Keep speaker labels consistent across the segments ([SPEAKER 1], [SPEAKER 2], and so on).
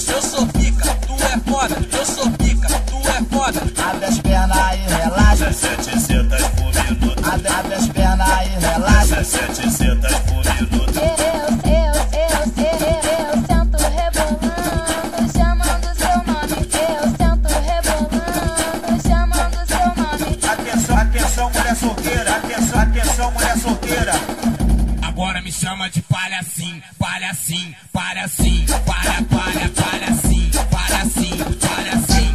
[SPEAKER 1] eu sou pica, tu é foda. Eu sou pica, tu é foda.
[SPEAKER 2] Abre as pernas e relaxa.
[SPEAKER 3] 700 por minuto.
[SPEAKER 2] Abre as pernas e relaxa.
[SPEAKER 3] 700 por minuto.
[SPEAKER 4] Eu sento rebolando, chamando seu nome. Eu sento rebolando, chamando seu nome.
[SPEAKER 3] Atenção, atenção, mulher solteira. Atenção, atenção, mulher solteira.
[SPEAKER 5] Agora me chama de palhacinho, palhacinho, palhacinho, palhacinho, palhacinho, palhacinho.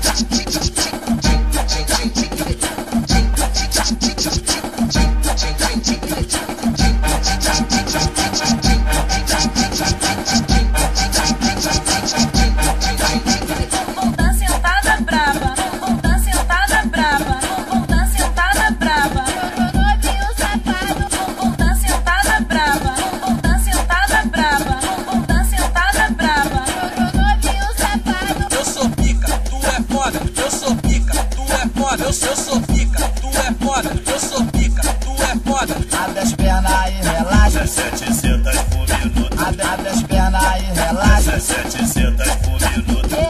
[SPEAKER 4] Vou dar sentada braba, vou dar sentada braba, vou dar sentada braba. Novinho safado, vou dar sentada braba, vou dar sentada braba, vou dar sentada braba. Novinho safado.
[SPEAKER 1] Eu sou pica, tu é foda. Eu sou pica, tu é foda. Eu sou pica, tu é foda. Eu sou pica, tu é foda.
[SPEAKER 2] Abre as pernas e relaxa.
[SPEAKER 3] 700 por minuto.
[SPEAKER 2] Abre as pernas e relaxa.
[SPEAKER 3] 700 por minuto.
[SPEAKER 4] Eu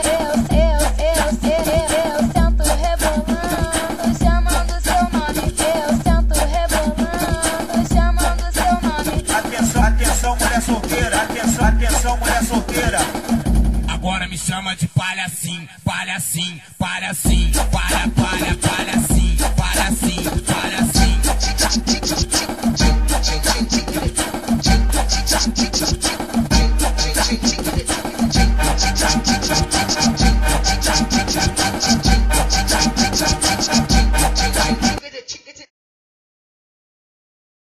[SPEAKER 4] sento rebolando, chamando seu nome. Eu sento rebolando, chamando seu nome.
[SPEAKER 3] Atenção, atenção, mulher solteira. Atenção, atenção, mulher solteira.
[SPEAKER 5] Agora me chama de palhacinho, palhacinho, palhacinho, palhacinho, palhacinho, palhacinho.